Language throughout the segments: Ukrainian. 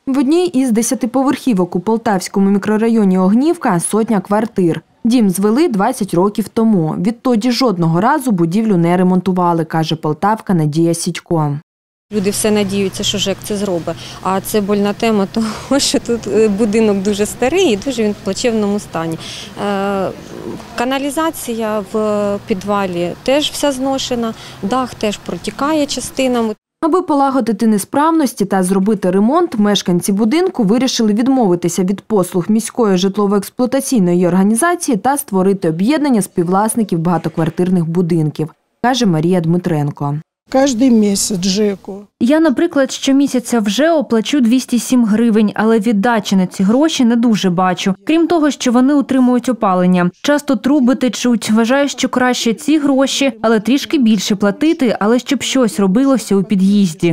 В одній із 10-поверхівок у полтавському мікрорайоні Огнівка – сотня квартир. Дім звели 20 років тому. Відтоді жодного разу будівлю не ремонтували, каже полтавка Надія Сідько. Люди все надіються, що ЖЕК це зробить. А це больна тема того, що тут будинок дуже старий і дуже він в плачевному стані. Каналізація в підвалі теж вся зношена, дах теж протікає частинами. Аби полагодити несправності та зробити ремонт, мешканці будинку вирішили відмовитися від послуг міської житлово-експлуатаційної організації та створити об'єднання співвласників багатоквартирних будинків, каже Марія Дмитренко. Кожен місяць ЖЕКу. Я, наприклад, щомісяця в ЖЕО плачу 207 гривень, але віддачі на ці гроші не дуже бачу. Крім того, що вони утримують опалення. Часто труби течуть. Вважаю, що краще ці гроші, але трішки більше платити, але щоб щось робилося у під'їзді.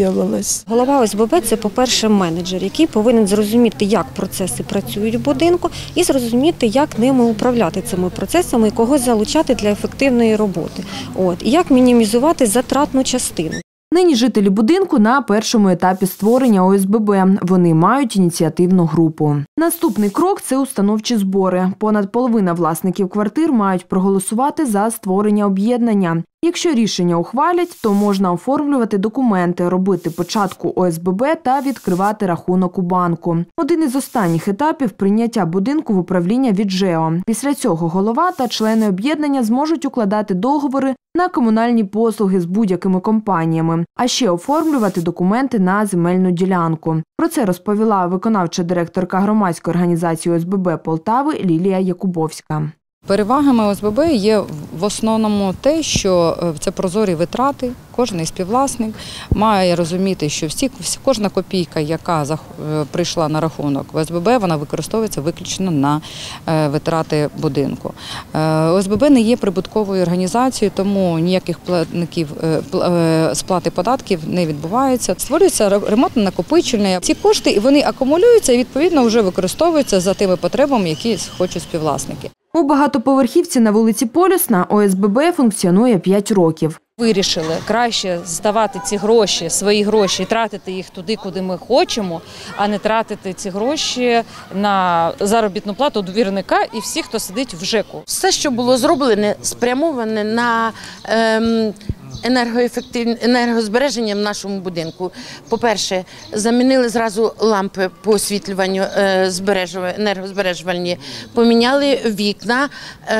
Голова ОСББ – це, по-перше, менеджер, який повинен зрозуміти, як процеси працюють в будинку і зрозуміти, як ними управляти цими процесами і кого залучати для ефективної роботи. І як мінімізувати затратну частину. Нині жителі будинку на першому етапі створення ОСББ. Вони мають ініціативну групу. Наступний крок – це установчі збори. Понад половина власників квартир мають проголосувати за створення об'єднання. Якщо рішення ухвалять, то можна оформлювати документи, робити початку ОСББ та відкривати рахунок у банку. Один із останніх етапів – прийняття будинку в управління від ЖЕО. Після цього голова та члени об'єднання зможуть укладати договори на комунальні послуги з будь-якими компаніями, а ще оформлювати документи на земельну ділянку. Про це розповіла виконавча директорка громадської організації ОСББ Полтави Лілія Якубовська. Перевагами ОСББ є в основному те, що це прозорі витрати. Кожен співвласник має розуміти, що кожна копійка, яка прийшла на рахунок в ОСББ, вона використовується виключно на витрати будинку. ОСББ не є прибутковою організацією, тому ніяких платників сплати податків не відбувається. Створюється ремонтно-накопичувальне. Ці кошти вони акумулюються і відповідно вже використовуються за тими потребами, які хочуть співвласники. У багатоповерхівці на вулиці Полюсна ОСББ функціонує 5 років. Вирішили краще здавати ці гроші, свої гроші, тратити їх туди, куди ми хочемо, а не тратити ці гроші на заробітну плату довірника і всіх, хто сидить в ЖЕКу. Все, що було зроблене, спрямоване на енергозбереження в нашому будинку. По-перше, замінили зразу лампи по освітлюванню енергозбережувальні, поміняли вікна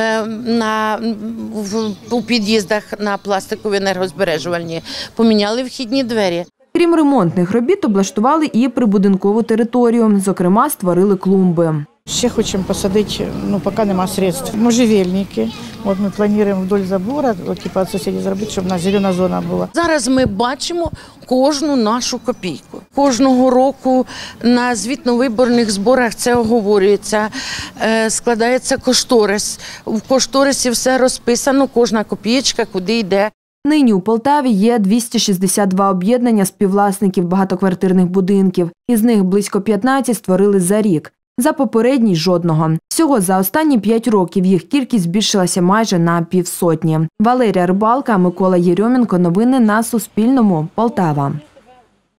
у під'їздах на пластикові енергозбережувальні, поміняли вхідні двері. Крім ремонтних робіт, облаштували і прибудинкову територію. Зокрема, створили клумби. Ще хочемо посадити, поки немає средств, можжевельники. Ми плануємо вдоль забору, від сусідів зробити, щоб у нас зелена зона була. Зараз ми бачимо кожну нашу копійку. Кожного року на звітно-виборних зборах це оговорюється, складається кошторис. В кошторисі все розписано, кожна копієчка, куди йде. Нині у Полтаві є 262 об'єднання співвласників багатоквартирних будинків. Із них близько 15 створили за рік. За попередній – жодного. Всього за останні 5 років їх кількість збільшилася майже на півсотні. Валерія Рибалка, Микола Єрьомінко. Новини на Суспільному. Полтава.